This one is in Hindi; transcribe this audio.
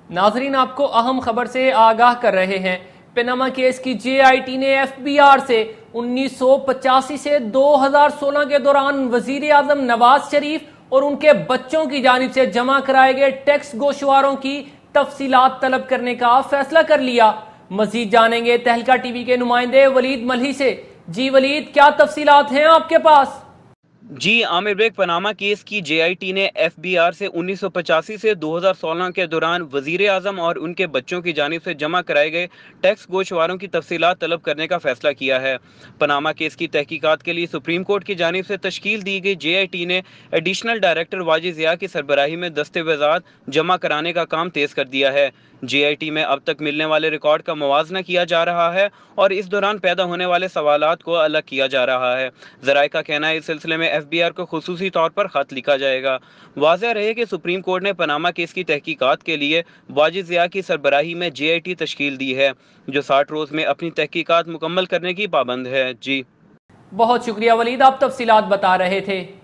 नाजरीन, आपको अहम खबर से आगाह कर रहे हैं। पनामा केस की JIT ने FBR से 1985 से 2016 के दौरान वजीर आजम नवाज शरीफ और उनके बच्चों की जानिब से जमा कराए गए टैक्स गोशवारों की तफसीलात तलब करने का फैसला कर लिया। मजीद जानेंगे तहलका TV के नुमाइंदे वलीद मल्ही से। जी वलीद, क्या तफसीलात हैं आपके पास? जी आमिर बेग, पनामा केस की JIT ने FBR से 1985 से 2016 के दौरान वजीर आजम और उनके बच्चों की जानिब से जमा कराए गए टैक्स गोशवारों की तफसीलात तलब करने का फैसला किया है। पनामा केस की तहकीकात के लिए सुप्रीम कोर्ट की जानिब से तश्कील दी गई JIT ने एडिशनल डायरेक्टर वाजिद ज़िया की सरबराही में दस्तावेजात जमा कराने का काम तेज कर दिया है। JIT में अब तक मिलने वाले रिकॉर्ड का मुवाजना किया जा रहा है और इस दौरान पैदा होने वाले सवालात को अलग किया जा रहा है। ज़राए का कहना है इस सिलसिले में FBR को खुसूसी तौर पर खत लिखा जाएगा। वाज़ेह रहे कि सुप्रीम कोर्ट ने पनामा केस की तहकीकात के लिए वाजिद ज़िया की सरबराही में JIT तश्कील दी है, जो 60 रोज़ में अपनी तहकीकात मुकम्मल करने की पाबंद है। जी बहुत शुक्रिया वलीद, आप तफसीलात बता रहे थे।